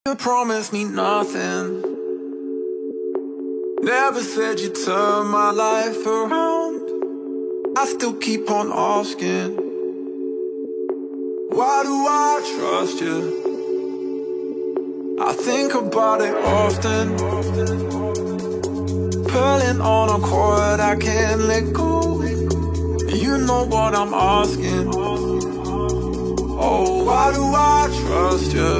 You promised me nothing. Never said you'd turn my life around. I still keep on asking, why do I trust you? I think about it often, pulling on a cord I can't let go. You know what I'm asking. Oh, why do I trust you?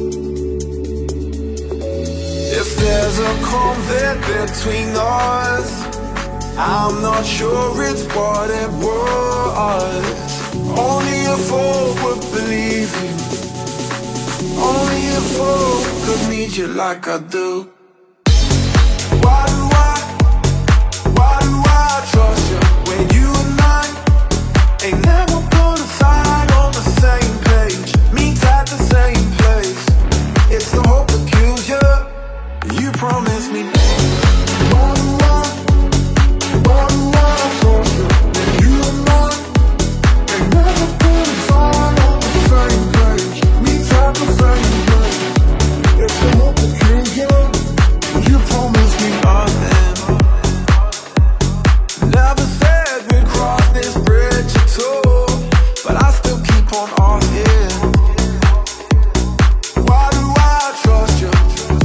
If there's a convent between us, I'm not sure it's what it was. Only a fool would believe you. Only a fool could need you like I do. Why do I trust you when you and I ain't never gonna sign on the same page, meet at the same place? It's the hope that kills you. You promised me. Why do I trust you when you and I ain't never gonna sign on the same page, meet at the same place? It's the hope that kills you. You promised me nothing. Never said we'd cross this bridge at all, but I still keep on asking, why do I trust you?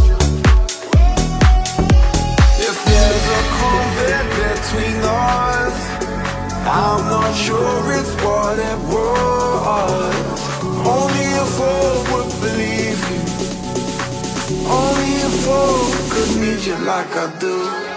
If there's a convent between us, I'm not sure it's what it was. Only a fool would believe you. Only a fool could need you like I do.